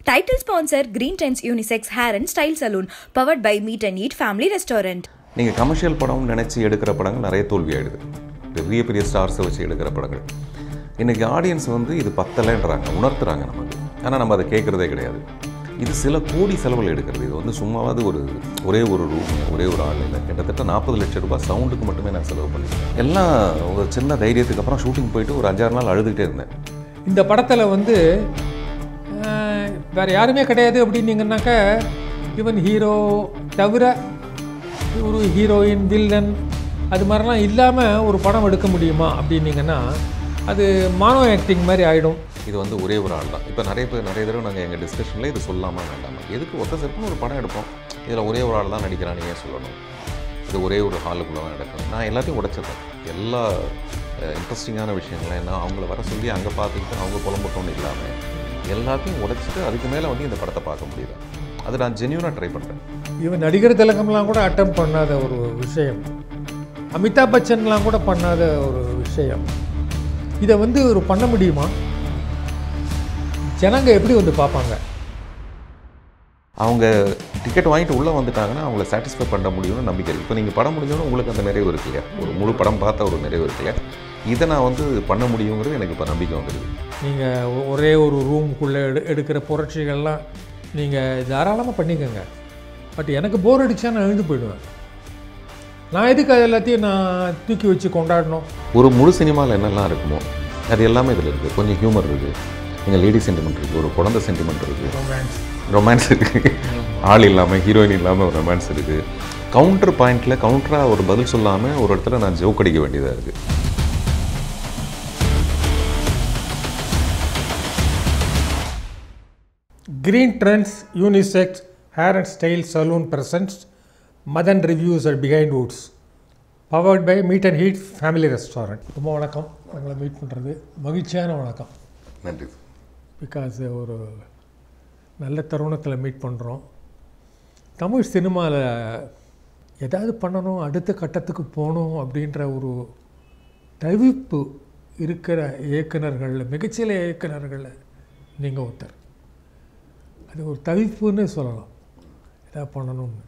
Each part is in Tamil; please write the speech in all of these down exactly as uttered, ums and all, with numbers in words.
Title sponsor Green Trends Unisex Hair and Style Salon, powered by Meet and Eat Family Restaurant. நீங்கள் கமர்ஷியல் படம் நினச்சி எடுக்கிற படங்கள் நிறைய தோல்வி ஆகிடுது. பெரிய பெரிய ஸ்டார்ஸை வச்சு எடுக்கிற படங்கள் இன்றைக்கி ஆடியன்ஸ் வந்து இது பத்தலைன்றாங்க, உணர்த்துறாங்க நமக்கு. ஆனால் நம்ம அதை கேட்குறதே கிடையாது. இது சில கோடி செலவில் எடுக்கிறது. இது வந்து சும்மாவது ஒரு ஒரே ஒரு ரூம், ஒரே ஒரு ஆள் இல்லை, கிட்டத்தட்ட நாற்பது லட்சம் ரூபாய் சவுண்டுக்கு மட்டுமே நான் செலவு பண்ணிட்டேன். எல்லாம் ஒரு சின்ன தைரியத்துக்கு அப்புறம் ஷூட்டிங் போயிட்டு ஒரு அஞ்சாறு நாள் அழுதுகிட்டே இருந்தேன். இந்த படத்தில் வந்து வேறு யாருமே கிடையாது அப்படின்னீங்கன்னாக்கா, ஈவன் ஹீரோ தவிர ஒரு ஹீரோயின், வில்லன் அது மாதிரிலாம் இல்லாமல் ஒரு படம் எடுக்க முடியுமா அப்படின்னீங்கன்னா அது மானோ ஆக்டிங் மாதிரி ஆகிடும். இது வந்து ஒரே ஒரு ஆள் தான். இப்போ நிறைய பேர் நிறைய தடவை நாங்கள் எங்கள் டிஸ்கஷனில் இது சொல்லாமல் வேண்டாமா, எதுக்கு ஒத்த செருப்புன்னு ஒரு படம் எடுப்போம், இதில் ஒரே ஒரு ஆள் தான் நடிக்கிறான்னு ஏன் சொல்லணும், இது ஒரே ஒரு ஹாலுக்குள்ளே தான் நடக்கணும். நான் எல்லாத்தையும் உடைச்சிருக்கேன். எல்லா இன்ட்ரெஸ்டிங்கான விஷயங்களை நான் அவங்கள வர சொல்லி அங்கே பார்த்துக்கிட்டு அவங்க புலம்பட்டோன்னு இல்லாமல் எல்லாத்தையும் உடைச்சிட்டு அதுக்கு மேலே வந்து இந்த படத்தை பார்க்க முடியல. அது நான் ஜென்யூனாக ட்ரை பண்ணுறேன். இவன் நடிகர் திலகம்லாம் கூட அட்டம் பண்ணாத ஒரு விஷயம், அமிதாப் பச்சன்லாம் கூட பண்ணாத ஒரு விஷயம். இதை வந்து ஒரு பண்ண முடியுமா? ஜனங்க எப்படி வந்து பார்ப்பாங்க? அவங்க டிக்கெட் வாங்கிட்டு உள்ளே வந்துட்டாங்கன்னா அவங்கள சாட்டிஸ்ஃபை பண்ண முடியும்னு நம்பிக்கை. இப்போ நீங்கள் படம் முடிஞ்சோன்னு உங்களுக்கு அந்த நிறைவு இருக்கு இல்லையா, ஒரு முழு படம் பார்த்த ஒரு நிறைவு இருக்கு இல்லையா, இதை நான் வந்து பண்ண முடியுங்கிறது எனக்கு இப்போ நம்பிக்கை வந்துடுது. நீங்கள் ஒரே ஒரு ரூமுக்குள்ளே எடு எடுக்கிற புரட்சிகள்லாம் நீங்கள் தாராளமாக பண்ணிக்கோங்க. பட் எனக்கு போர் அடித்தா நான் எழுந்து போயிடுவேன். நான் எதுக்கு அது எல்லாத்தையும் நான் தூக்கி வச்சு கொண்டாடணும்? ஒரு முழு சினிமாவில் என்னெல்லாம் இருக்குமோ அது எல்லாமே இதில் இருக்குது. கொஞ்சம் ஹியூமர் இருக்குது, எங்கள் லேடி சென்டிமெண்ட் இருக்குது, ஒரு குழந்தை சென்டிமெண்ட் இருக்குது, ரொமான்ஸ் ரொமான்ஸ் இருக்குது, ஆள் இல்லாமல் ஹீரோயின் இல்லாமல் ஒரு ரொமான்ஸ் இருக்குது. கவுண்டர் பாயிண்டில் கவுண்டராக ஒரு பதில் சொல்லாமல் ஒரு இடத்துல நான் ஜோக் அடிக்க வேண்டியதாக இருக்குது. Green Trends Unisex Hair and Style Salon presents Madan Reviews at Behind Woods, powered by Meet and Eat Family Restaurant. ரொம்ப வணக்கம். நாங்களை மீட் பண்ணுறது மகிழ்ச்சியான வணக்கம். நன்றி. பிகாஸ் ஒரு நல்ல தருணத்தில் மீட் பண்ணுறோம். தமிழ் சினிமாவில் ஏதாவது பண்ணணும், அடுத்த கட்டத்துக்கு போகணும் அப்படின்ற ஒரு தவிப்பு இருக்கிற இயக்குநர்களில் மிகச்சில இயக்குநர்களில் நீங்கள் ஒருத்தர். அது ஒரு தவிப்புன்னு சொல்லலாம். எதாவது பண்ணணும்னு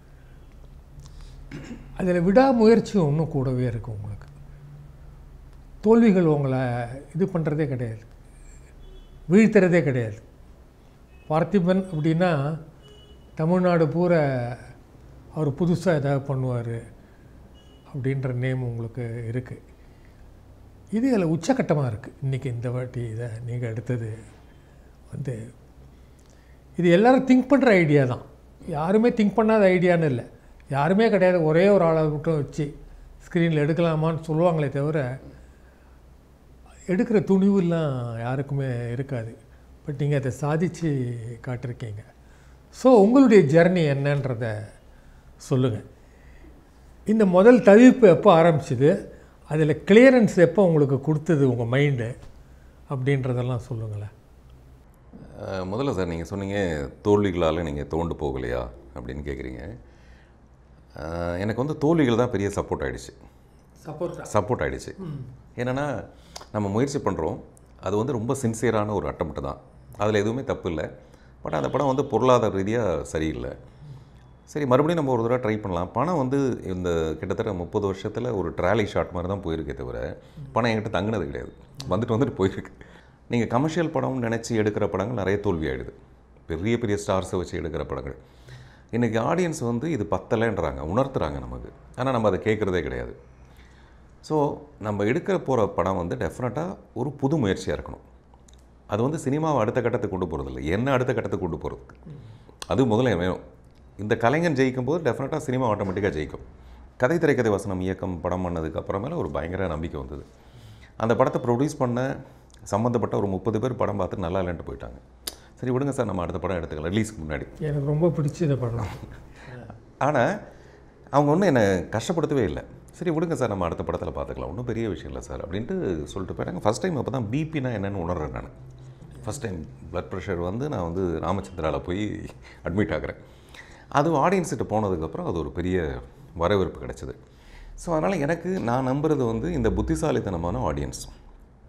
அதில் விடாமுயற்சியும் இன்னும் கூடவே இருக்குது. உங்களுக்கு தோல்விகள் உங்களை இது பண்ணுறதே கிடையாது, வீழ்த்துறதே கிடையாது. பார்த்திபன் அப்படின்னா தமிழ்நாடு பூரா அவர் புதுசாக எதாவது பண்ணுவார் அப்படின்ற நேம் உங்களுக்கு இருக்குது. இது அதில் உச்சக்கட்டமாக இருக்குது. இன்றைக்கி இந்த வாட்டி இதை நீங்கள் எடுத்தது வந்து இது எல்லோரும் திங்க் பண்ணுற ஐடியா தான். யாருமே திங்க் பண்ணாத ஐடியான்னு இல்லை, யாருமே கிடையாது. ஒரே ஒரு ஆளை மட்டும் வச்சு ஸ்க்ரீனில் எடுக்கலாமான்னு சொல்லுவாங்களே தவிர எடுக்கிற துணிவுலாம் யாருக்குமே இருக்காது. பட் நீங்கள் அதை சாதித்து காட்டிருக்கீங்க. ஸோ உங்களுடைய ஜர்னி என்னன்றதை சொல்லுங்கள். இந்த முதல் தவிப்பு எப்போ ஆரம்பிச்சிது, அதில் கிளியரன்ஸ் எப்போ உங்களுக்கு கொடுத்தது உங்கள் மைண்டு அப்படின்றதெல்லாம் சொல்லுங்களேன். முதல்ல சார், நீங்கள் சொன்னீங்க தோல்விகளால் நீங்கள் தோண்டு போகலையா அப்படின்னு கேட்குறீங்க. எனக்கு வந்து தோல்விகள் தான் பெரிய சப்போர்ட் ஆகிடுச்சு. சப்போர்ட் சப்போர்ட் ஆகிடுச்சு. என்னென்னா நம்ம முயற்சி பண்ணுறோம், அது வந்து ரொம்ப சின்சியரான ஒரு அட்டம்ப்ட் தான், அதில் எதுவுமே தப்பு இல்லை. பட் அந்த படம் வந்து பொருளாதார ரீதியாக சரியில்லை. சரி, மறுபடியும் நம்ம ஒரு தடவை ட்ரை பண்ணலாம். பணம் வந்து இந்த கிட்டத்தட்ட முப்பது வருஷத்தில் ஒரு ட்ராலி ஷாட் மாதிரி தான் போயிருக்கே தவிர பணம் என்கிட்ட தங்கினது கிடையாது, வந்துட்டு வந்துட்டு போயிருக்கு. நீங்கள் கமர்ஷியல் படம் நினச்சி எடுக்கிற படங்கள் நிறைய தோல்வி ஆகிடுது. பெரிய பெரிய ஸ்டார்ஸை வச்சு எடுக்கிற படங்கள் இன்றைக்கி ஆடியன்ஸ் வந்து இது பத்தலைன்றாங்க, உணர்த்துறாங்க நமக்கு. ஆனால் நம்ம அதை கேட்குறதே கிடையாது. ஸோ நம்ம எடுக்கிற போகிற படம் வந்து டெஃபினட்டாக ஒரு புது முயற்சியாக இருக்கணும். அது வந்து சினிமாவை அடுத்த கட்டத்துக்கு கொண்டு போகிறதில்ல, என்ன அடுத்த கட்டத்துக்கு கொண்டு போகிறதுக்கு அது முதல்ல வேணும். இந்த கலைஞன் ஜெயிக்கும் போது டெஃபினட்டாக சினிமா ஆட்டோமேட்டிக்காக ஜெயிக்கும். கதை திரைக்கதை வசனம் இயக்கம் படம் பண்ணதுக்கு அப்புறமேல ஒரு பயங்கர நம்பிக்கை வந்தது. அந்த படத்தை ப்ரொடியூஸ் பண்ண சம்மந்தப்பட்ட ஒரு முப்பது பேர் படம் பார்த்து நல்லா இல்லைன்ட்டு போயிட்டாங்க. சரி விடுங்க சார், நம்ம அடுத்த படம் எடுத்துக்கலாம் ரிலீஸ்க்கு முன்னாடி. எனக்கு ரொம்ப பிடிச்ச படம். ஆனால் அவங்க ஒன்றும் என்னை கஷ்டப்படுத்தவே இல்லை. சரி விடுங்க சார், நம்ம அடுத்த படத்தில் பார்த்துக்கலாம், ஒன்றும் பெரிய விஷயம் இல்லை சார் அப்படின்ட்டு சொல்லிட்டு போயிட்டாங்க. ஃபஸ்ட் டைம் அப்போ தான் பிபினா என்னென்னு உணர்றேன் நான். ஃபஸ்ட் டைம் ப்ளட் ப்ரெஷர் வந்து நான் வந்து ராமச்சந்திராவில் போய் அட்மிட் ஆகிறேன். அது ஆடியன்ஸ்கிட்ட போனதுக்கப்புறம் அது ஒரு பெரிய வரவேற்பு கிடச்சிது. ஸோ அதனால் எனக்கு நான் நம்புறது வந்து இந்த புத்திசாலித்தனமான ஆடியன்ஸ்.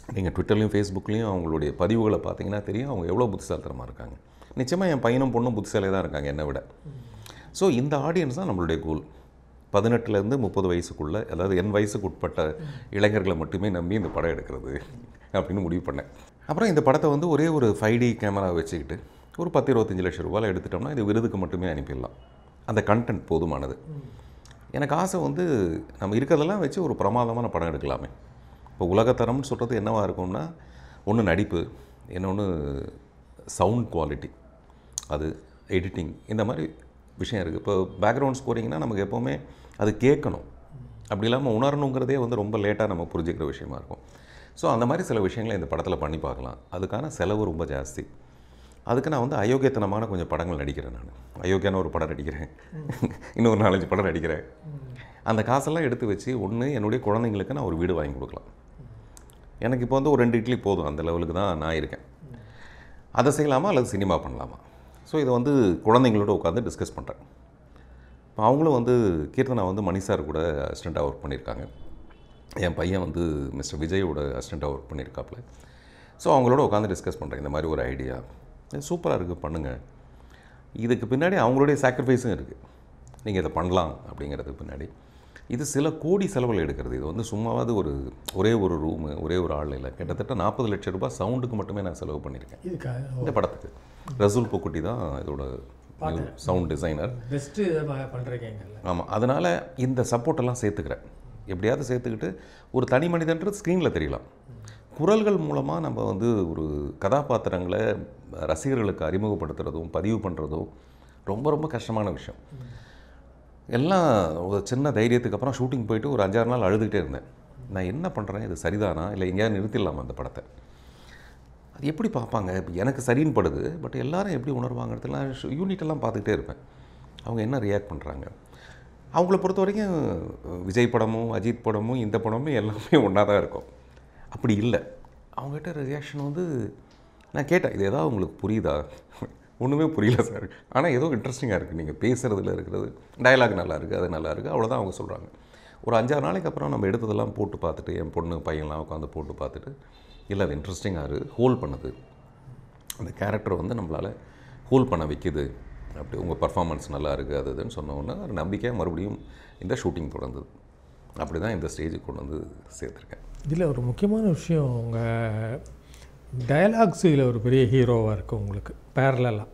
நீங்கள் ட்விட்டர்லையும் ஃபேஸ்புக்லேயும் அவங்களுடைய பதிவுகளை பார்த்தீங்கன்னா தெரியும் அவங்க எவ்வளோ புத்திசாலித்தனமாக இருக்காங்க. நிச்சயமாக என் பையனும் பொண்ணும் புத்திசாலியாக தான் இருக்காங்க என்னை விட. ஸோ இந்த ஆடியன்ஸ் தான் நம்மளுடைய கோல். பதினெட்டுலேருந்து முப்பது வயசுக்குள்ளே, அதாவது என் வயசுக்கு உட்பட்ட இளைஞர்களை மட்டுமே நம்பி இந்த படம் எடுக்கிறது அப்படின்னு முடிவு பண்ணேன். அப்புறம் இந்த படத்தை வந்து ஒரே ஒரு ஃபைவ் டி கேமரா வச்சுக்கிட்டு ஒரு பத்து இருபத்தஞ்சி லட்சம் ரூபாயில் எடுத்துட்டோம்னா இது விருதுக்கு மட்டுமே அனுப்பிடலாம். அந்த கண்டென்ட் போதுமானது. எனக்கு ஆசை வந்து நம்ம இருக்கிறதெல்லாம் வச்சு ஒரு பிரமாதமான படம் எடுக்கலாமே. இப்போ உலகத்தரம்னு சொல்கிறது என்னவாக இருக்கும்னா, ஒன்று நடிப்பு, இன்னொன்று சவுண்ட் குவாலிட்டி, அது எடிட்டிங், இந்த மாதிரி விஷயம் இருக்குது. இப்போ பேக்ரவுண்ட் ஸ்கோரிங்னா நமக்கு எப்போவுமே அது கேட்கணும், அப்படி இல்லாமல் உணரணுங்கிறதே வந்து ரொம்ப லேட்டாக நம்ம புரிஞ்சுக்கிற விஷயமா இருக்கும். ஸோ அந்த மாதிரி சில விஷயங்களை இந்த படத்தில் பண்ணி பார்க்கலாம். அதுக்கான செலவு ரொம்ப ஜாஸ்தி. அதுக்கு நான் வந்து அயோக்கியத்தனமான கொஞ்சம் படங்கள் நடிக்கிறேன். நான் அயோக்கியான ஒரு படம் நடிக்கிறேன், இன்னொரு நாலஞ்சு படம் நடிக்கிறேன். அந்த காசெல்லாம் எடுத்து வச்சு ஒன்று என்னுடைய குழந்தைங்களுக்கு நான் ஒரு வீடு வாங்கி கொடுக்கலாம். எனக்கு இப்போ வந்து ஒரு ரெண்டு இட்லி போதும், அந்த லெவலுக்கு தான் நான் இருக்கேன். அதை செய்யலாமா அல்லது சினிமா பண்ணலாமா? ஸோ இதை வந்து குழந்தைங்களோட உட்காந்து டிஸ்கஸ் பண்ணுறேன். இப்போ அவங்களும் வந்து கீர்த்தனா வந்து மணி சார் கூட அசிஸ்டண்ட்டாக ஒர்க் பண்ணியிருக்காங்க. என் பையன் வந்து மிஸ்டர் விஜயோட அசிஸ்டண்ட்டாக ஒர்க் பண்ணியிருக்காப்புல. ஸோ அவங்களோட உட்காந்து டிஸ்கஸ் பண்ணுறேன். இந்த மாதிரி ஒரு ஐடியா சூப்பராக இருக்குது, பண்ணுங்கள். இதுக்கு பின்னாடி அவங்களுடைய சாக்ரிஃபைஸும் இருக்குது. நீங்கள் இதை பண்ணலாம் அப்படிங்கிறதுக்கு பின்னாடி இது சில கோடி செலவில் எடுக்கிறது. இது வந்து சும்மாவது ஒரு ஒரே ஒரு ரூமு, ஒரே ஒரு ஆள் இல்லை. கிட்டத்தட்ட நாற்பது லட்சம் ரூபாய் சவுண்டுக்கு மட்டுமே நான் செலவு பண்ணியிருக்கேன் இந்த படத்துக்கு. ரசூல் பொக்குட்டி தான் இதோட சவுண்ட் டிசைனர். பெஸ்ட்டு பண்ணுறீங்க. ஆமாம், அதனால் இந்த சப்போர்ட்டெல்லாம் சேர்த்துக்கிறேன். எப்படியாவது சேர்த்துக்கிட்டு ஒரு தனி மனிதன்றது ஸ்க்ரீனில் தெரியலாம். குரல்கள் மூலமாக நம்ம வந்து ஒரு கதாபாத்திரங்களை ரசிகர்களுக்கு அறிமுகப்படுத்துகிறதும் பதிவு பண்ணுறதும் ரொம்ப ரொம்ப கஷ்டமான விஷயம். எல்லாம் ஒரு சின்ன தைரியத்துக்கு அப்புறம் ஷூட்டிங் போயிட்டு ஒரு அஞ்சாறு நாள் அழுதுகிட்டே இருந்தேன். நான் என்ன பண்ணுறேன், இது சரிதானா இல்லை எங்கேயாவது நிறுத்திடலாமா அந்த படத்தை? அது எப்படி பார்ப்பாங்க? இப்போ எனக்கு சரின்னு படுது, பட் எல்லாரும் எப்படி உணர்வாங்கிறதுலாம் யூனிட்டெல்லாம் பார்த்துக்கிட்டே இருப்பேன். அவங்க என்ன ரியாக்ட் பண்ணுறாங்க. அவங்கள பொறுத்த வரைக்கும் விஜய் படமும் அஜித் படமும் இந்த படமும் எல்லாமே ஒன்றா தான் இருக்கும். அப்படி இல்லை. அவங்ககிட்ட ரியாக்ஷன் வந்து நான் கேட்டேன், இது ஏதாவது உங்களுக்கு புரியுதா? ஒன்றுமே புரியல சார், ஆனால் ஏதோ இன்ட்ரெஸ்டிங்காக இருக்குது, நீங்கள் பேசுகிறதுல இருக்கிறது, டயலாக் நல்லா இருக்குது, அது நல்லா இருக்குது, அவ்வளோதான் அவங்க சொல்கிறாங்க. ஒரு அஞ்சாறு நாளைக்கு அப்புறம் நம்ம எடுத்ததெல்லாம் போட்டு பார்த்துட்டு, என் பொண்ணு பையன்லாம் உட்காந்து போட்டு பார்த்துட்டு, இல்லை அது இன்ட்ரெஸ்டிங்காக இருக்குது, ஹோல்ட் பண்ணுது, அந்த கேரக்டரை வந்து நம்மளால் ஹோல்ட் பண்ண வைக்குது, அப்படி உங்கள் பர்ஃபார்மன்ஸ் நல்லா இருக்குது அது இதுன்னு சொன்னோன்னா ஒரு நம்பிக்கையாக மறுபடியும் இந்த ஷூட்டிங் தொடர்ந்தது. அப்படி தான் இந்த ஸ்டேஜுக்கு கொண்டு வந்து சேர்த்துருக்கேன். இதில் ஒரு முக்கியமான விஷயம், உங்கள் டயலாக்ஸு இதில் ஒரு பெரிய ஹீரோவாக இருக்குது உங்களுக்கு பேரலாக.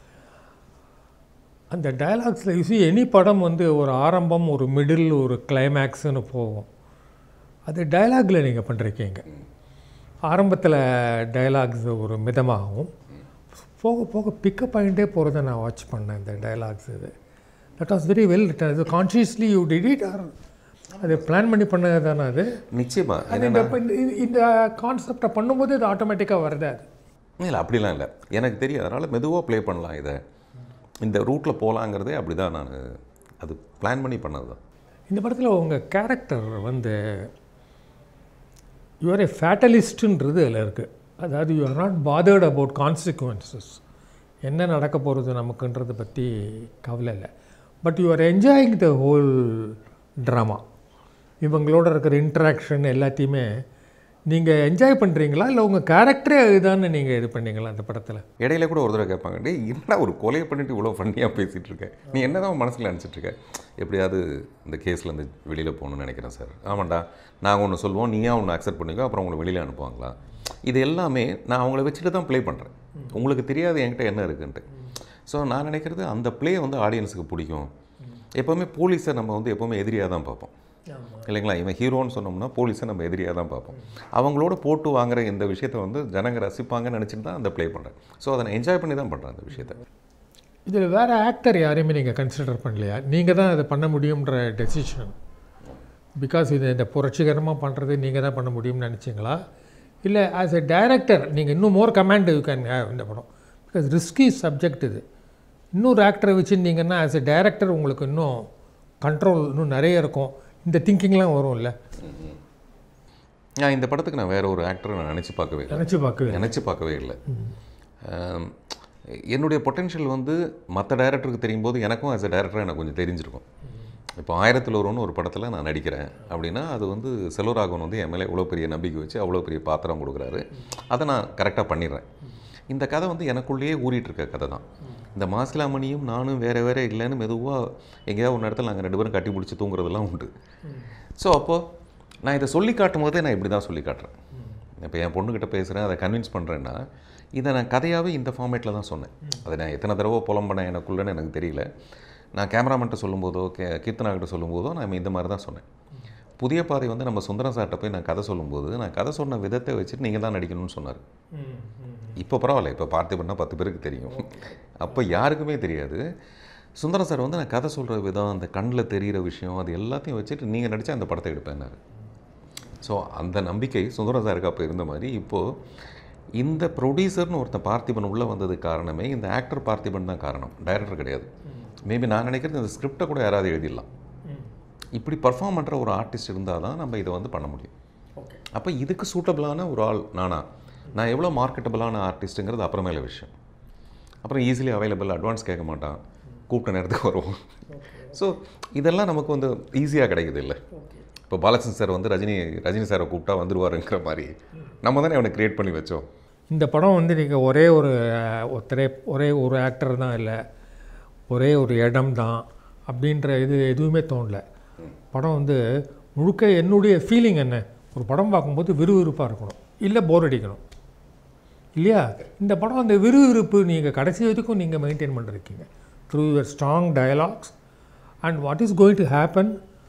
அந்த டயலாக்ஸில் யூசி எனி படம் வந்து ஒரு ஆரம்பம், ஒரு மிடில், ஒரு கிளைமேக்ஸுன்னு போகும். அது டயலாகில் நீங்கள் பண்ணுறீங்க. ஆரம்பத்தில் டயலாக்ஸ் ஒரு மிதமாகவும் போக போக பிக்கப் ஆகிட்டே போகிறத நான் வாட்ச் பண்ணேன். இந்த டயலாக்ஸ் இது that was very well written. இது consciously you did it or அது பிளான் பண்ணி பண்ணது தானே? அது நிச்சயமாக அது இந்த இந்த கான்செப்டை பண்ணும்போது அது ஆட்டோமேட்டிக்காக வருது. அது இல்லை அப்படிலாம் இல்லை, எனக்கு தெரியும். அதனால் மெதுவாக ப்ளே பண்ணலாம், இதை இந்த ரூட்டில் போகலாங்கிறதே அப்படி தான் நான் அது பிளான் பண்ணி பண்ணது தான். இந்த படத்தில் உங்கள் கேரக்டர் வந்து யூஆர் ஏ ஃபேட்டலிஸ்ட்டுன்றது அதில் இருக்குது. அதாவது you are not bothered about consequences, என்ன நடக்க போகிறது நமக்குன்றதை பற்றி கவலை இல்லை. But you are enjoying the whole drama. இவங்களோட இருக்கிற இன்ட்ராக்ஷன் எல்லாத்தையுமே நீங்கள் என்ஜாய் பண்ணுறீங்களா, இல்லை உங்கள் கேரக்டரே இதுதான்னு நீங்கள் இது பண்ணீங்களா அந்த படத்தில்? இடையில கூட ஒரு தடவை கேட்பாங்க, டே என்ன ஒரு கொலையை பண்ணிட்டு இவ்வளோ ஃபன்னியாக பேசிகிட்டு இருக்கேன், நீ என்ன தான் மனசில் நினச்சிட்ருக்க, எப்படியாவது இந்த கேஸ்லேருந்து வெளியில் போகணுன்னு நினைக்கிறேன் சார். ஆமாண்டா, நாங்கள் ஒன்று சொல்லுவோம், நீயா ஒன்று அக்செப்ட் பண்ணிக்கோ, அப்புறம் உங்களை வெளியில் அனுப்புவாங்களா? இது எல்லாமே நான் அவங்கள வச்சுட்டு தான் ப்ளே பண்ணுறேன். உங்களுக்கு தெரியாது என்கிட்ட என்ன இருக்குன்ட்டு. ஸோ நான் நினைக்கிறது அந்த ப்ளே வந்து ஆடியன்ஸுக்கு பிடிக்கும். எப்போவுமே போலீஸை நம்ம வந்து எப்போவுமே எதிரியாக தான் பார்ப்போம் இல்லைங்களா? இவன் ஹீரோன்னு சொன்னோம்னா போலீஸை நம்ம எதிரியாக தான் பார்ப்போம். அவங்களோட போட்டு வாங்குற இந்த விஷயத்தை வந்து ஜனங்க ரசிப்பாங்கன்னு நினச்சிட்டு தான் அந்த ப்ளே பண்ணுறேன். ஸோ அதை நான் என்ஜாய் பண்ணி தான் பண்ணுறேன் அந்த விஷயத்தை. இதில் வேறு ஆக்டர் யாரையுமே நீங்கள் கன்சிடர் பண்ணலையா? நீங்கள் தான் அதை பண்ண முடியுன்ற டெசிஷன், பிகாஸ் இது இந்த புரட்சிகரமாக பண்ணுறது நீங்கள் தான் பண்ண முடியும்னு நினச்சிங்களா, இல்லை ஆஸ் எ டைரக்டர் நீங்கள் இன்னும் more command you can have இந்த படம்? பிகாஸ் ரிஸ்கி சப்ஜெக்ட் இது. இன்னொரு ஆக்டரை வச்சுருந்தீங்கன்னா ஆஸ் எ டைரக்டர் உங்களுக்கு இன்னும் கண்ட்ரோல் இன்னும் நிறைய இருக்கும், இந்த திங்கிங்லாம் வரும் இல்லை? நான் இந்த படத்துக்கு நான் வேறு ஒரு ஆக்டரை நான் நினச்சி பார்க்கவே இல்லை நினச்சி பார்க்கவே நினச்சி பார்க்கவே இல்லை என்னுடைய பொட்டென்ஷியல் வந்து மற்ற டைரக்டருக்கு தெரியும் போது எனக்கும் ஆஸ் எ டைரக்டராக எனக்கு கொஞ்சம் தெரிஞ்சிருக்கும். இப்போ ஆயிரத்தில் ஒருவன் ஒரு படத்தில் நான் நடிக்கிறேன் அப்படின்னா அது வந்து செல்வராகவன் வந்து என் மேலே இவ்வளோ பெரிய நம்பிக்கை வச்சு அவ்வளோ பெரிய பாத்திரம் கொடுக்குறாரு, அதை நான் கரெக்டாக பண்ணிடுறேன். இந்த கதை வந்து எனக்குள்ளேயே ஊறிட்டுருக்க கதை தான். இந்த மாசிலாமணியும் நானும் வேறு வேறு இல்லைன்னு மெதுவாக எங்கேயாவது ஒரு இடத்துல நாங்கள் ரெண்டு பேரும் கட்டி பிடிச்சி தூங்குறதெல்லாம் உண்டு. ஸோ அப்போது நான் இதை சொல்லி காட்டும் போதே நான் இப்படி தான் சொல்லி காட்டுறேன். இப்போ என் பொண்ணுக்கிட்ட பேசுகிறேன், அதை கன்வின்ஸ் பண்ணுறேன்னா இதை நான் கதையாகவே இந்த ஃபார்மேட்டில் தான் சொன்னேன். அதை நான் எத்தனை தடவை புலம்புனேன் எனக்குள்ளேன்னு எனக்கு தெரியல. நான் கேமராமேன்ட்ட சொல்லும்போதோ கே கீர்த்தனாக்கிட்ட சொல்லும்போதோ நான் இந்த மாதிரி தான் சொன்னேன். புதிய பாதை வந்து நம்ம சுந்தரம் சார்கிட்ட போய் நான் கதை சொல்லும்போது நான் கதை சொன்ன விதத்தை வச்சுட்டு நீங்கள் தான் நடிக்கணும்னு சொன்னார். இப்போ பரவாயில்ல, இப்போ பார்த்திபன்னா பத்து பேருக்கு தெரியும், அப்போ யாருக்குமே தெரியாது. சுந்தரம் சார் வந்து நான் கதை சொல்கிற விதம், அந்த கண்ணில் தெரிகிற விஷயம், அது எல்லாத்தையும் வச்சுட்டு நீங்கள் நடித்தா அந்த படத்தை எடுப்பேன்னாரு. ஸோ அந்த நம்பிக்கை சுந்தரம் சாருக்கு அப்போ இருந்த மாதிரி இப்போது இந்த ப்ரொடியூசர்னு ஒருத்தன் பார்த்திபன் உள்ளே வந்ததுக்கு காரணமே இந்த ஆக்டர் பார்த்திபன் தான் காரணம், டைரக்டர் கிடையாது. மேபி நான் நினைக்கிறது இந்த ஸ்கிரிப்டை கூட யாராவது எழுதிடலாம். இப்படி பர்ஃபார்ம் பண்ணுற ஒரு ஆர்டிஸ்ட் இருந்தால் தான் நம்ம இதை வந்து பண்ண முடியும். அப்போ இதுக்கு சூட்டபிளான ஒரு ஆள் நானா, நான் எவ்வளோ மார்க்கெட்டபிளான ஆர்டிஸ்ட்டுங்கிறது அப்புறமேல விஷயம். அப்புறம் ஈஸிலி அவைலபிள், அட்வான்ஸ் கேட்க மாட்டான், கூப்பிட்ட நேரத்துக்கு வருவோம். ஸோ இதெல்லாம் நமக்கு வந்து ஈஸியாக கிடைக்குது இல்லை. இப்போ பாலச்சந்திரன் சார் வந்து ரஜினி ரஜினி சாரை கூப்பிட்டா வந்துடுவாருங்கிற மாதிரி நம்ம தானே அவனை க்ரியேட் பண்ணி வச்சோம். இந்த படம் வந்து நீங்கள் ஒரே ஒரு ஒருத்தரே ஒரே ஒரு ஆக்டர் தான் இல்லை, ஒரே ஒரு இடம் தான் அப்படின்ற இது எதுவுமே தோணலை. படம் வந்து முழுக்க என்னுடைய ஃபீலிங் என்ன, ஒரு படம் பார்க்கும்போது விறுவிறுப்பாக இருக்கணும், இல்லை போர் அடிக்கணும் இல்லையா. இந்த படம் அந்த விறுவிறுப்பு நீங்கள் கடைசி வரைக்கும் நீங்கள் மெயின்டைன் பண்ணிருக்கீங்க through your strong dialogues and what is going to happen.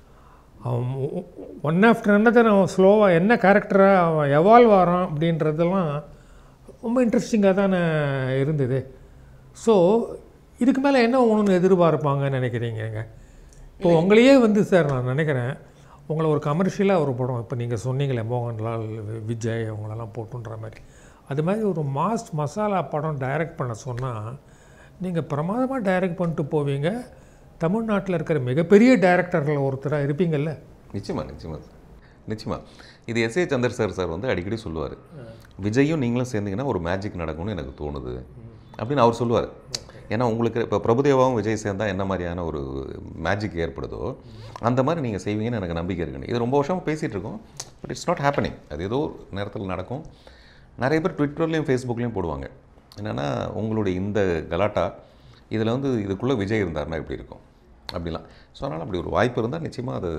One after another அவன் ஸ்லோவாக என்ன கேரக்டராக அவன் எவால்வ் ஆகிறான் அப்படின்றதெல்லாம் ரொம்ப இன்ட்ரெஸ்டிங்காக தானே இருந்தது. ஸோ இதுக்கு மேலே என்ன ஒன்று எதிர்பார்ப்பாங்கன்னு நினைக்கிறீங்க? இப்போ உங்களையே வந்து சார் நான் நினைக்கிறேன், உங்களை ஒரு கமர்ஷியலாக ஒரு படம், இப்போ நீங்கள் சொன்னீங்களே மோகன்லால் விஜய் அவங்களெல்லாம் போட்டுன்ற மாதிரி, அது மாதிரி ஒரு மாஸ் மசாலா படம் டைரக்ட் பண்ண சொன்னால் நீங்கள் பிரமாதமாக டைரக்ட் பண்ணிட்டு போவீங்க. தமிழ்நாட்டில் இருக்கிற மிகப்பெரிய டைரக்டர்கள் ஒருத்தராக இருப்பீங்கள்ல. நிச்சயமாக நிச்சயமாக நிச்சயமாக இது S A Chandar sir sir வந்து அடிக்கடி சொல்லுவார், விஜயும் நீங்களும் சேர்ந்தீங்கன்னா ஒரு மேஜிக் நடக்கும்னு எனக்கு தோணுது அப்படின்னு அவர் சொல்லுவார். ஏன்னா உங்களுக்கு இப்போ பிரபுதேவாவும் விஜய் சேர்ந்தால் என்ன மாதிரியான ஒரு மேஜிக் ஏற்படுதோ அந்த மாதிரி நீங்கள் செய்வீங்கன்னு எனக்கு நம்பிக்கை இருக்குன்னு. இது ரொம்ப வருஷமாக பேசிகிட்டு இருக்கோம், பட் இட்ஸ் நாட் ஹேப்பனிங். அது ஏதோ நேரத்தில் நடக்கும். நிறைய பேர் ட்விட்டர்லேயும் ஃபேஸ்புக்லேயும் போடுவாங்க என்னென்னா உங்களுடைய இந்த கலாட்டா இதில் வந்து இதுக்குள்ளே விஜய் இருந்தார்னா எப்படி இருக்கும் அப்படிலாம். ஸோ அதனால் அப்படி ஒரு வாய்ப்பு இருந்தால் நிச்சயமாக அது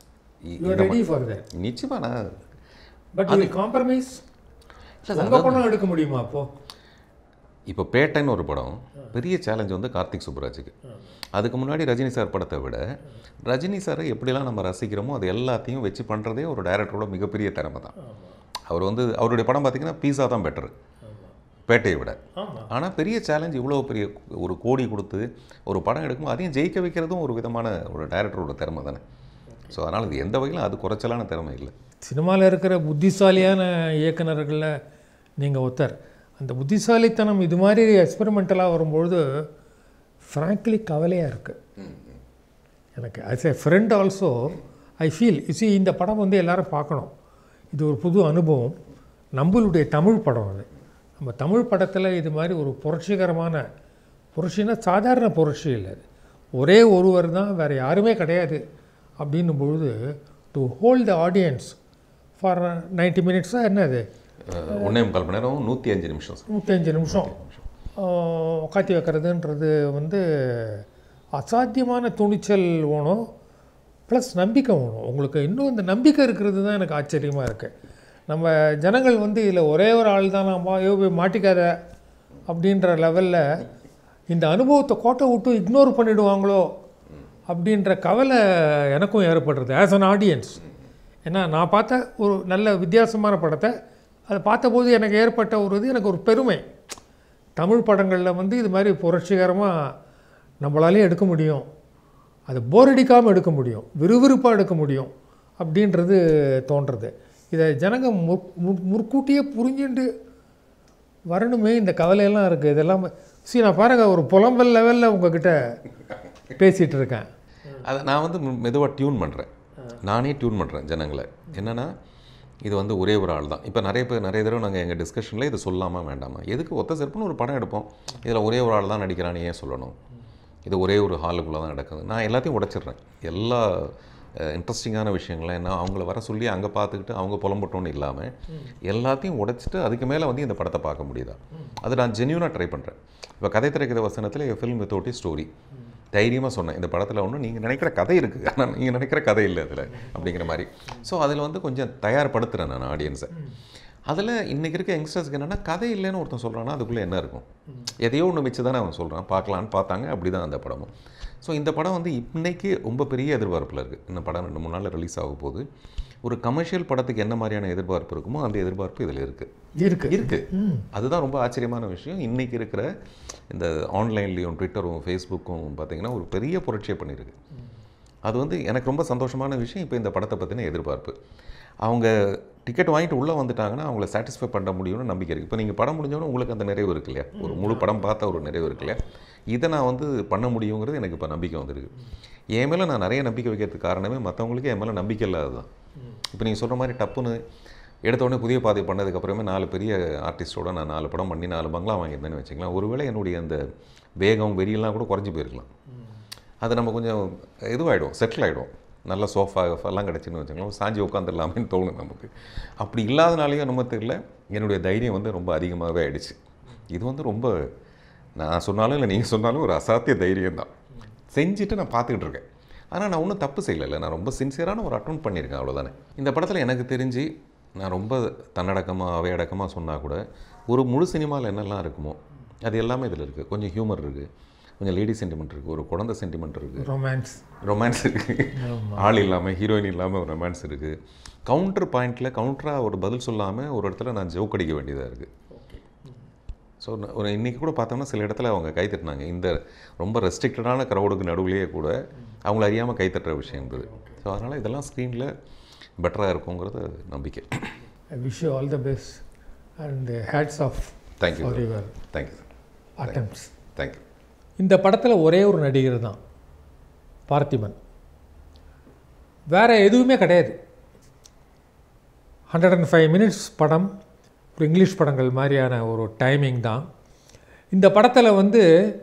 நிச்சயமாக நான் பட் அது காம்ப்ரமைஸ் இல்லை படம் எடுக்க முடியுமா அப்போது? இப்போ பேட்டைன்னு ஒரு படம் பெரிய சேலஞ்ச் வந்து கார்த்திக் சுப்புராஜுக்கு. அதுக்கு முன்னாடி ரஜினி சார் படத்தை விட ரஜினி சாரை எப்படிலாம் நம்ம ரசிக்கிறோமோ அது எல்லாத்தையும் வச்சு பண்ணுறதே ஒரு டைரக்டரோட மிகப்பெரிய திறமை தான். அவர் வந்து அவருடைய படம் பார்த்திங்கன்னா பீஸா தான் பெட்டரு பேட்டையை விட. ஆனால் பெரிய சேலஞ்ச் இவ்வளோ பெரிய ஒரு கோடி கொடுத்து ஒரு படம் எடுக்கும்போது அதையும் ஜெயிக்க வைக்கிறதும் ஒரு விதமான ஒரு டைரக்டரோட திறமை தானே. ஸோ அதனால் இது எந்த வகையிலும் அது குறைச்சலான திறமை இல்லை. சினிமாவில் இருக்கிற புத்திசாலியான இயக்குநர்களில் நீங்கள் ஒருத்தர். அந்த புத்திசாலித்தனம் இது மாதிரி எக்ஸ்பெரிமெண்டலாக வரும்பொழுது ஃப்ராங்க்லி கவலையாக இருக்குது எனக்கு. As a friend also I feel சி இந்த படம் வந்து எல்லோரும் பார்க்கணும். இது ஒரு புது அனுபவம். நம்மளுடைய தமிழ் படம் அது. நம்ம தமிழ் படத்தில் இது மாதிரி ஒரு புரட்சிகரமான புரட்சின்னா சாதாரண புரட்சி இல்லை, ஒரே ஒருவர் தான், வேறு யாருமே கிடையாது அப்படின்னும் பொழுது to hold the audience for ninety மினிட்ஸாக என்னது ஒன்றே முக்கால் மணி நேரம் நூற்றி அஞ்சு நிமிஷம் நூற்றி அஞ்சு நிமிஷம் உட்காத்தி வைக்கிறதுன்றது வந்து அசாத்தியமான துணிச்சல் வேணும், ப்ளஸ் நம்பிக்கை வேணும். உங்களுக்கு இன்னும் இந்த நம்பிக்கை இருக்கிறது தான் எனக்கு ஆச்சரியமாக இருக்குது. நம்ம ஜனங்கள் வந்து இதில் ஒரே ஒரு ஆள் தான் நான் யோ போய் மாட்டிக்காத அப்படின்ற லெவலில் இந்த அனுபவத்தை கோட்டை விட்டு இக்னோர் பண்ணிவிடுவாங்களோ அப்படின்ற கவலை எனக்கும் ஏற்படுறது ஆஸ் அன் ஆடியன்ஸ். ஏன்னா நான் பார்த்த ஒரு நல்ல வித்தியாசமான படத்தை அதை பார்த்தபோது எனக்கு ஏற்பட்ட ஒரு இது எனக்கு ஒரு பெருமை. தமிழ் படங்களில் வந்து இது மாதிரி புரட்சிகரமாக நம்மளாலே எடுக்க முடியும், அது போர் அடிக்காமல் எடுக்க முடியும், விறுவிறுப்பாக எடுக்க முடியும் அப்படின்றது தோன்றுறது. இதை ஜனங்க முற் முற்கூட்டியே புரிஞ்சுட்டு வரணுமே, இந்த கவலையெல்லாம் இருக்குது. இதெல்லாம் சரி நான் பாருங்கள் ஒரு புலம்பல் லெவலில் உங்ககிட்ட பேசிகிட்டு இருக்கேன். அதை நான் வந்து மெதுவாக டியூன் பண்ணுறேன், நானே டியூன் பண்ணுறேன் ஜனங்களை. என்னென்னா இது வந்து ஒரே ஒரு ஆள் தான். இப்போ நிறைய பேர் நிறைய தடவை நாங்கள் எங்கள் டிஸ்கஷனில் இது சொல்லாமா வேண்டாமா, எதுக்கு ஒத்த செருப்புன்னு ஒரு படம் எடுப்போம், இதில் ஒரே ஒரு ஆள் தான் நடிக்கிறான்னு ஏன் சொல்லணும், இது ஒரே ஒரு ஹாலுக்குள்ளே தான் நடக்குது. நான் எல்லாத்தையும் உடைச்சிடுறேன். எல்லா இன்ட்ரெஸ்டிங்கான விஷயங்களை நான் அவங்கள வர சொல்லி அங்கே பார்த்துக்கிட்டு அவங்க புலம்பட்டோன்னு இல்லாமல் எல்லாத்தையும் உடைச்சிட்டு அதுக்கு மேலே வந்து இந்த படத்தை பார்க்க முடியுதா, அது நான் ஜென்யூனாக ட்ரை பண்ணுறேன். இப்போ கதை திரைக்கதை வசனத்தில் ஃபில்ம் வித்தவுட் ஸ்டோரி தைரியமாக சொன்னேன். இந்த படத்தில் ஒன்றும் நீங்கள் நினைக்கிற கதை இருக்குது, ஆனால் நீங்கள் நினைக்கிற கதை இல்லை அதில் அப்படிங்கிற மாதிரி. ஸோ அதில் வந்து கொஞ்சம் தயார்படுத்துகிறேன் நான் ஆடியன்ஸை. அதில் இன்றைக்கி இருக்க யங்ஸ்டர்ஸ்க்கு என்னென்னா கதை இல்லைன்னு ஒருத்தன் சொல்கிறான்னா அதுக்குள்ளே என்ன இருக்கும், எதையோ ஒன்று மிச்சு தானே அவன் சொல்கிறான், பார்க்கலான்னு பார்த்தாங்க. அப்படி தான் அந்த படமும். ஸோ இந்த படம் வந்து இன்றைக்கி ரொம்ப பெரிய எதிர்பார்ப்பில் இருக்குது. இந்த படம் ரெண்டு மூணு நாளில் ரிலீஸ் ஆக போகுது. ஒரு கமர்ஷியல் படத்துக்கு என்ன மாதிரியான எதிர்பார்ப்பு இருக்குமோ அந்த எதிர்பார்ப்பு இதில் இருக்குது இருக்குது இருக்குது அதுதான் ரொம்ப ஆச்சரியமான விஷயம். இன்றைக்கி இருக்கிற இந்த ஆன்லைன்லேயும் ட்விட்டரும் ஃபேஸ்புக்கும் பார்த்திங்கன்னா ஒரு பெரிய புரட்சியை பண்ணியிருக்கு. அது வந்து எனக்கு ரொம்ப சந்தோஷமான விஷயம். இப்போ இந்த படத்தை பற்றின எதிர்பார்ப்பு, அவங்க டிக்கெட் வாங்கிட்டு உள்ளே வந்துட்டாங்கன்னா அவங்கள சாட்டிஸ்ஃபை பண்ண முடியும்னு நம்பிக்கை இருக்குது. இப்போ நீங்கள் படம் முடிஞ்சோன்னா உங்களுக்கு அந்த நிறைவு இருக்கு இல்லையா, ஒரு முழு படம் பார்த்த ஒரு நிறைவு இருக்கு இல்லையா, இதை நான் வந்து பண்ண முடியுங்கிறது எனக்கு இப்போ நம்பிக்கை வந்துருக்கு. என் மேலே நான் நிறைய நம்பிக்கை வைக்கிறதுக்கு காரணமே மற்றவங்களுக்கு என் மேலே நம்பிக்கை இல்லாது தான். இப்போ நீங்கள் சொல்கிற மாதிரி டப்புன்னு எடுத்தோடனே புதிய பாதை பண்ணதுக்கப்புறமே நாலு பெரிய ஆர்டிஸ்டோட நான் நாலு படம் பண்ணி நாலு பங்களா வாங்கியிருந்தேன்னு வச்சுக்கலாம். ஒருவேளை என்னுடைய அந்த வேகம் வெறியெல்லாம் கூட குறைஞ்சி போயிருக்கலாம். அது நம்ம கொஞ்சம் இதுவாகிடும், செட்டில் ஆகிடும். நல்ல சோஃபா எல்லாம் கிடச்சின்னு வச்சுக்கலாம், சாஞ்சி உட்காந்துடலாமேன்னு தோணும் நமக்கு. அப்படி இல்லாதனாலேயும் நம்ம தெரியல, என்னுடைய தைரியம் வந்து ரொம்ப அதிகமாகவே ஆகிடுச்சு. இது வந்து ரொம்ப நான் சொன்னாலும் இல்லை நீங்கள் சொன்னாலும் ஒரு அசாத்திய தைரியம் தான். செஞ்சுட்டு நான் பார்த்துக்கிட்டு இருக்கேன். ஆனால் நான் ஒன்றும் தப்பு செய்யலை, நான் ரொம்ப சின்சியரான ஒரு அட்டெம்ப்ட் பண்ணியிருக்கேன், அவ்வளோதானே. இந்த படத்தில் எனக்கு தெரிஞ்சு நான் ரொம்ப தன்னடக்கமாக அவையடக்கமாக சொன்னால் கூட ஒரு முழு சினிமாவில் என்னெல்லாம் இருக்குமோ அது எல்லாமே இதில் இருக்குது. கொஞ்சம் ஹியூமர் இருக்குது, கொஞ்சம் லேடி சென்டிமெண்ட் இருக்குது, ஒரு குழந்தை சென்டிமெண்ட் இருக்குது, ரொமான்ஸ் ரொமான்ஸ் இருக்குது, ஆள் இல்லாமல் ஹீரோயின் இல்லாமல் ஒரு ரொமான்ஸ் இருக்குது. கவுண்டர் பாயிண்டில் கவுண்டராக ஒரு பதில் சொல்லாமல் ஒரு இடத்துல நான் ஜோக் அடிக்க வேண்டியதாக இருக்குது. ஸோ ஒரு இன்றைக்கி கூட பார்த்தோம்னா சில இடத்துல அவங்க கைத்தட்டினாங்க. இந்த ரொம்ப ரெஸ்ட்ரிக்டடான க்ரௌடுக்கு நடுவுலேயே கூட அவங்கள அறியாமல் கைத்தட்டுற விஷயம் இருந்தது. ஸோ அதனால் இதெல்லாம் ஸ்க்ரீனில் பெட்டராக இருக்குங்கிறது நம்பிக்கை. I wish you all the best and hats off. Thank you thank you attempts. Thank you. இந்த படத்தில் ஒரே ஒரு நடிகர் தான், பார்த்திபன். வேறு எதுவுமே கிடையாது. ஹண்ட்ரட் அண்ட் ஃபைவ் மினிட்ஸ் படம், ஒரு இங்கிலீஷ் படங்கள் மாதிரியான ஒரு டைமிங் தான். இந்த படத்தில் வந்து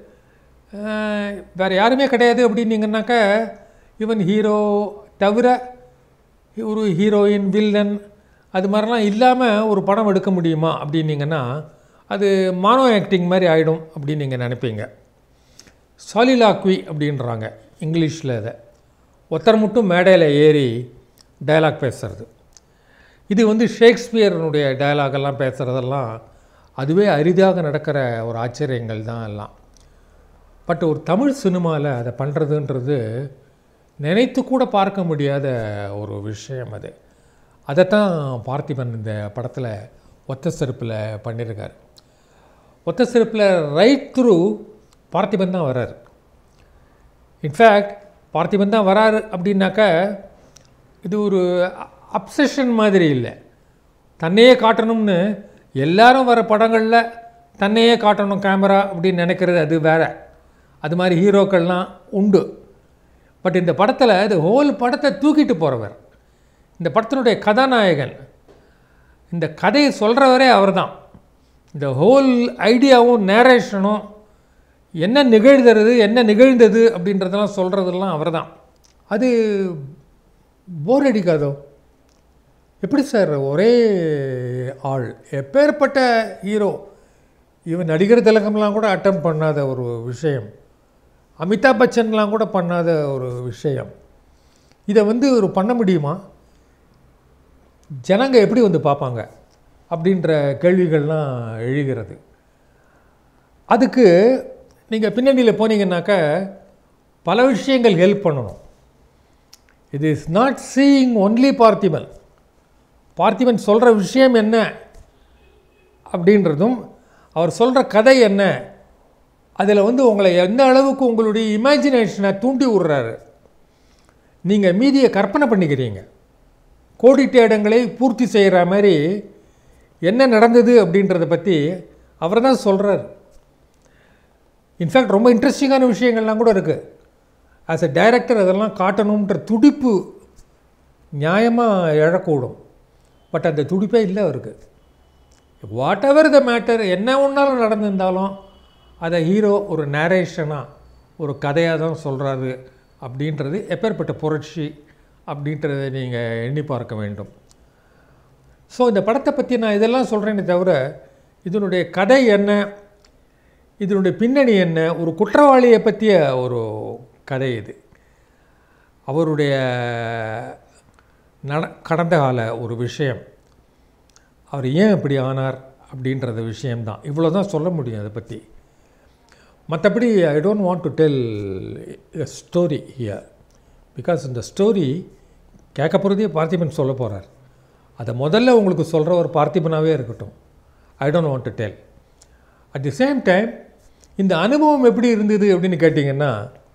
வேறு யாருமே கிடையாது அப்படின்னீங்கன்னாக்கா, ஈவன் ஹீரோ தவிர ஒரு ஹீரோயின், வில்லன் அது மாதிரிலாம் இல்லாமல் ஒரு படம் எடுக்க முடியுமா அப்படின்னீங்கன்னா அது மானோ ஆக்டிங் மாதிரி ஆகிடும் அப்படின்னு நீங்கள் நினைப்பீங்க. சாலிலாக்வி அப்படின்றாங்க இங்கிலீஷில். இதை ஒருத்தர் மட்டும் மேடையில் ஏறி டயலாக் பேசுகிறது. இது வந்து ஷேக்ஸ்பியர்னுடைய டயலாகெல்லாம் பேசுகிறதெல்லாம் அதுவே அரிதாக நடக்கிற ஒரு ஆச்சரியங்கள் தான் எல்லாம். பட் ஒரு தமிழ் சினிமாவில் அதை பண்ணுறதுன்றது நினைத்து கூட பார்க்க முடியாத ஒரு விஷயம். அது அதைத்தான் பார்த்திபன் இந்த படத்தில் ஒத்த செருப்பில் பண்ணியிருக்கார். ஒத்த செருப்பில் ரைட் த்ரூ பார்த்திபன் தான் வராரு. இன்ஃபேக்ட் பார்த்திபன் தான் வராரு அப்படின்னாக்கா இது ஒரு அப்சஷன் மாதிரி இல்லை. தன்னையே காட்டணும்னு எல்லாரும் வர படங்களில் தன்னையே காட்டணும் கேமரா அப்படின்னு நினைக்கிறது அது வேறு. அது மாதிரி ஹீரோக்கள்லாம் உண்டு. பட் இந்த படத்தில் இது ஹோல் படத்தை தூக்கிட்டு போகிறவர், இந்த படத்தினுடைய கதாநாயகன், இந்த கதையை சொல்கிறவரே அவர் தான். இந்த ஹோல் ஐடியாவும் நேரேஷனும் என்ன நிகழ்கிறது என்ன நிகழ்ந்தது அப்படின்றதெல்லாம் சொல்கிறதெல்லாம் அவர் தான். அது போர் அடிக்காதோ? எப்படி சார் ஒரே ஆள் எப்பேற்பட்ட ஹீரோ, இவன் நடிகர் திலகம்லாம் கூட அட்டம் பண்ணாத ஒரு விஷயம், அமிதாப் பச்சன்லாம் கூட பண்ணாத ஒரு விஷயம், இதை வந்து ஒரு பண்ண முடியுமா? ஜனங்க எப்படி வந்து பார்ப்பாங்க அப்படின்ற கேள்விகள்லாம் எழுகிறது. அதுக்கு நீங்கள் பின்னணியில் போனீங்கன்னாக்கா பல விஷயங்கள் ஹெல்ப் பண்ணணும். இது is not seeing only Parthiban. Parthiban சொல்கிற விஷயம் என்ன அப்படின்றதும் அவர் சொல்கிற கதை என்ன, அதில் வந்து உங்களை எந்த அளவுக்கு உங்களுடைய இமேஜினேஷனை தூண்டி விடுறாரு. நீங்கள் மீதியை கற்பனை பண்ணிக்கிறீங்க. கோடிட்ட இடங்களை பூர்த்தி செய்கிற மாதிரி என்ன நடந்தது அப்படின்றத பற்றி அவர் தான் சொல்கிறார். இன்ஃபேக்ட் ரொம்ப இன்ட்ரெஸ்டிங்கான விஷயங்கள்லாம் கூட இருக்குது. ஆஸ் எ டைரக்டர் அதெல்லாம் காட்டணுன்ற துடிப்பு நியாயமாக எழக்கூடும். பட் அந்த துடிப்பே இல்லை அவருக்கு. வாட் எவர் த மேட்டர், என்ன ஒன்றாலும் நடந்திருந்தாலும் அதை ஹீரோ ஒரு நேரேஷனாக ஒரு கதையாக தான் சொல்கிறாரு அப்படின்றது எப்பேற்பட்ட புரட்சி அப்படின்றத நீங்கள் எண்ணி பார்க்க வேண்டும். ஸோ இந்த படத்தை பற்றி நான் இதெல்லாம் சொல்கிறேனே தவிர இதனுடைய கதை என்ன, இதனுடைய பின்னணி என்ன, ஒரு குற்றவாளியை பற்றிய ஒரு கதை இது. அவருடைய நட கடந்த கால ஒரு விஷயம், அவர் ஏன் இப்படி ஆனார் அப்படின்றத விஷயம்தான். இவ்வளோ தான் சொல்ல முடியும் அதை பற்றி. மற்றபடி I don't want to tell a story here, because இந்த ஸ்டோரி கேட்க போகிறதே பார்த்திபன் சொல்ல போகிறார். அதை முதல்ல உங்களுக்கு சொல்கிற ஒரு பார்த்திபனாகவே இருக்கட்டும். I don't want to tell. At the same time இந்த அனுபவம் எப்படி இருந்தது அப்படின்னு கேட்டிங்கன்னா,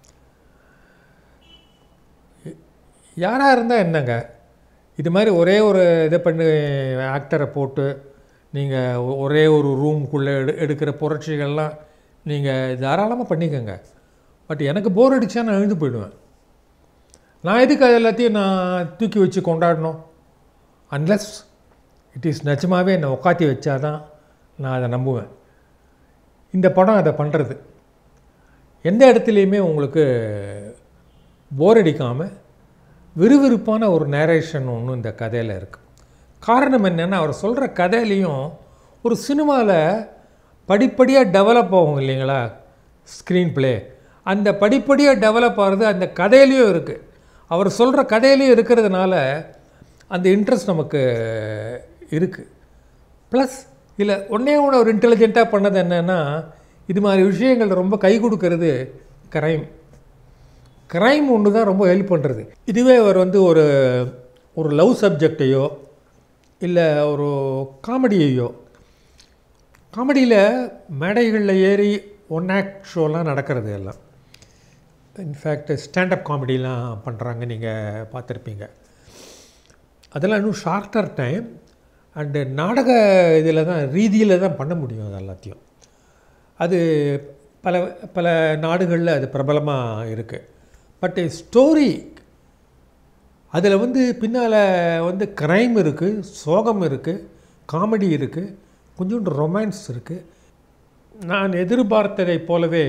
யாராக இருந்தால் என்னங்க, இது மாதிரி ஒரே ஒரு இதை பண்ணி ஆக்டரை போட்டு நீங்கள் ஒரே ஒரு ரூம்குள்ளே எடு எடுக்கிற புரட்சிகள்லாம் நீங்கள் தாராளமாக பண்ணிக்கோங்க. பட் எனக்கு போர் அடித்தா நான் எழுந்து போயிடுவேன். நான் எதுக்கு அது எல்லாத்தையும் நான் தூக்கி வச்சு கொண்டாடணும்? அன்லெஸ் இட் இஸ் நிஜமாகவே என்னை உட்காத்தி வச்சா தான் நான் அதை நம்புவேன். இந்த படம் அதை பண்ணுறது. எந்த இடத்துலையுமே உங்களுக்கு போர் அடிக்காமல் விறுவிறுப்பான ஒரு நேரேஷன் ஒன்று இந்த கதையில் இருக்குது. காரணம் என்னென்னா, அவர் சொல்கிற கதையிலையும் ஒரு சினிமாவில் படிப்படியாக டெவலப் ஆகும் இல்லைங்களா ஸ்க்ரீன் ப்ளே, அந்த படிப்படியாக டெவலப் ஆகிறது அந்த கதையிலையும் இருக்குது. அவர் சொல்கிற கதையிலையும் இருக்கிறதுனால அந்த இன்ட்ரெஸ்ட் நமக்கு இருக்குது. ப்ளஸ் இல்லை ஒன்றே ஒன்று ஒரு இன்டெலிஜென்ட்டாக பண்ணது என்னென்னா, இது மாதிரி விஷயங்கள் ரொம்ப கை கொடுக்கறது க்ரைம். க்ரைம் ஒன்று தான் ரொம்ப ஹெல்ப் பண்ணுறது. இதுவே அவர் வந்து ஒரு ஒரு லவ் சப்ஜெக்டையோ இல்லை ஒரு காமெடியையோ, காமெடியில் மேடைகளில் ஏறி ஒன் ஆக்ட் ஷோலாம் நடக்கிறது எல்லாம், இன்ஃபேக்ட் ஸ்டாண்டப் காமெடிலாம் பண்ணுறாங்க, நீங்கள் பார்த்துருப்பீங்க. அதெல்லாம் இன்னும் ஷார்ட்டர் டைம் அண்டு நாடக இதில் தான் ரீதியில் தான் பண்ண முடியும். அது எல்லாத்தையும் அது பல பல நாடுகளில் அது பிரபலமாக இருக்குது. பட் ஸ்டோரி அதில் வந்து பின்னால் வந்து க்ரைம் இருக்குது, சோகம் இருக்குது, காமெடி இருக்குது, கொஞ்சோண்டு ரொமான்ஸ் இருக்குது. நான் எதிர்பார்த்ததை போலவே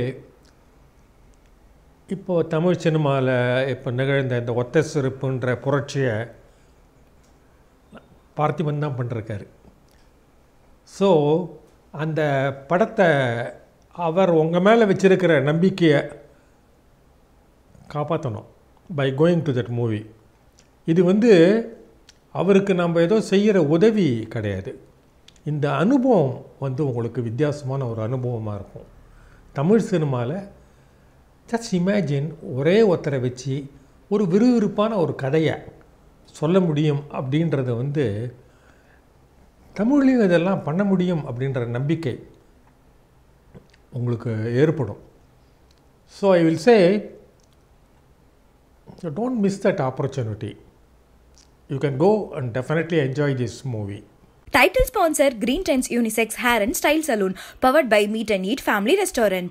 இப்போது தமிழ் சினிமாவில் இப்போ நிகழ்ந்த இந்த ஒத்த சிறப்புன்ற புரட்சியை பார்த்திபன் தான் பண்ணிருக்காரு. ஸோ அந்த படத்தை அவர் உங்கள் மேலே வச்சுருக்கிற நம்பிக்கையை காப்பாற்றணும் by going to that movie. இது வந்து அவருக்கு நம்ம ஏதோ செய்கிற உதவி கிடையாது. இந்த அனுபவம் வந்து உங்களுக்கு வித்தியாசமான ஒரு அனுபவமாக இருக்கும். தமிழ் சினிமாவில் ஜஸ்ட் இமேஜின் ஒரே ஒருத்தரை வச்சு ஒரு விறுவிறுப்பான ஒரு கதையை சொல்ல முடியும் அப்படின்றத வந்து தமிழ்லையும் இதெல்லாம் பண்ண முடியும் அப்படின்ற நம்பிக்கை உங்களுக்கு ஏற்படும். So I will say, don't miss that opportunity. You can go and definitely enjoy this movie. Title sponsor Green Trends Unisex Hair and Style Salon, powered by Meet and Eat Family Restaurant.